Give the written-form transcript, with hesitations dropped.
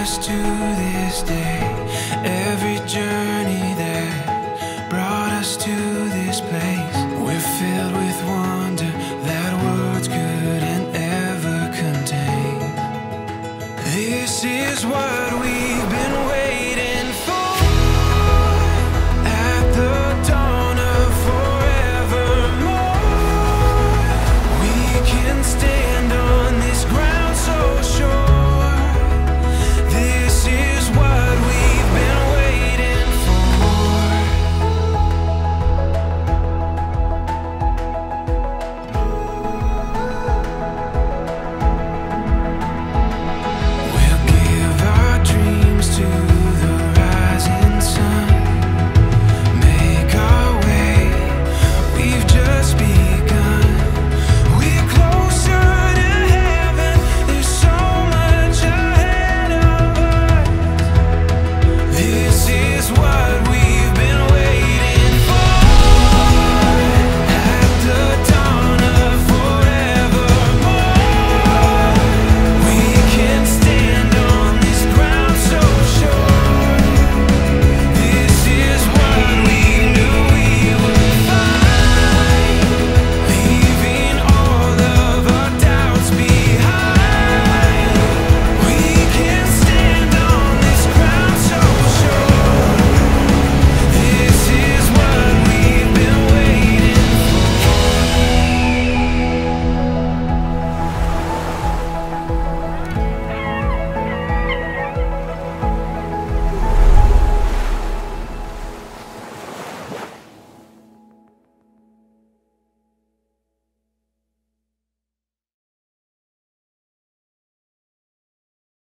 us to this day, every journey that brought us to this place. We're filled with wonder that words couldn't ever contain. This is what we